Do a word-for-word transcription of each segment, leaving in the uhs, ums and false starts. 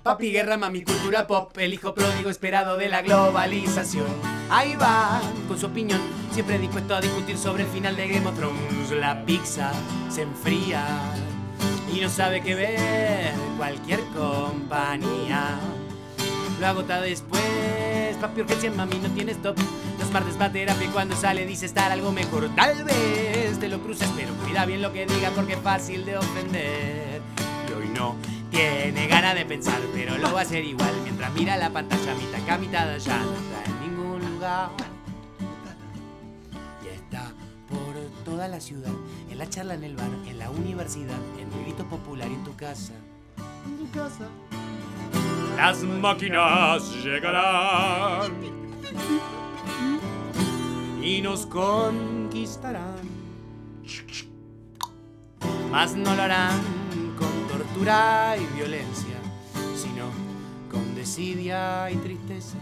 Papi Guerra, mami cultura pop, el hijo pródigo esperado de la globalización. Ahí va, con su opinión, siempre dispuesto a discutir sobre el final de Game of Thrones. La pizza se enfría y no sabe qué ver cualquier compañía. Lo agota después, papi urgencia, mami no tienes stop. Los martes va a terapia y cuando sale dice estar algo mejor. Tal vez te lo cruces, pero cuida bien lo que diga porque es fácil de ofender. Y hoy no tiene ganas de pensar, pero lo va a hacer igual mientras mira la pantalla, mitad acá, mitad allá. No está en ningún lugar y está por toda la ciudad, en la charla, en el bar, en la universidad, en el grito popular y en tu casa. En tu casa. Las máquinas llegarán y nos conquistarán, mas no lo harán con tortura y violencia, sino con desidia y tristeza.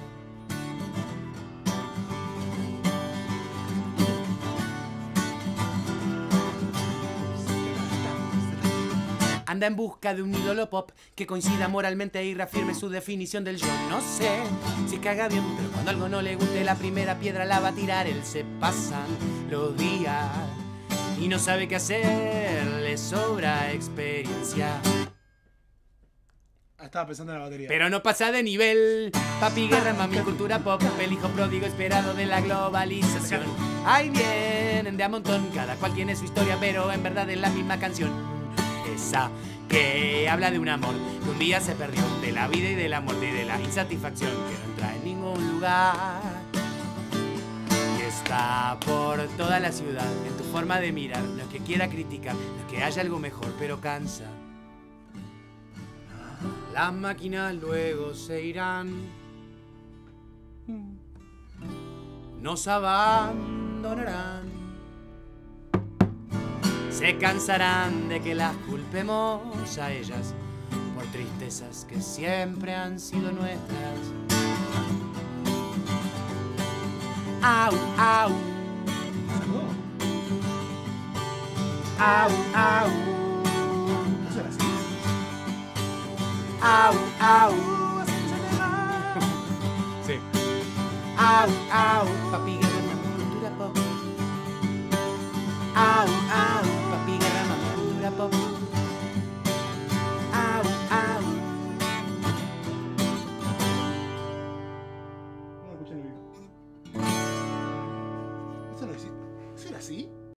Anda en busca de un ídolo pop que coincida moralmente y reafirme su definición del yo. No sé si caga bien, pero cuando algo no le guste, la primera piedra la va a tirar. Él se pasan los días y no sabe qué hacer, le sobra experiencia. Ah, estaba pensando en la batería. Pero no pasa de nivel. Papi Guerra, mami cultura pop, el hijo pródigo esperado de la globalización. Ahí vienen de a montón, cada cual tiene su historia, pero en verdad es la misma canción. Esa que habla de un amor que un día se perdió, de la vida y de la muerte y de la insatisfacción, que no entra en ningún lugar y está por toda la ciudad, en tu forma de mirar. No es que quiera criticar, no es que haya algo mejor, pero cansa. Las máquinas luego se irán, nos abandonarán, se cansarán de que las culpemos a ellas por tristezas que siempre han sido nuestras. Au, au. Au, au. ¿Eso era así? Au, au. Sí. Au, au. Papi Guerra, cultura pop. Au,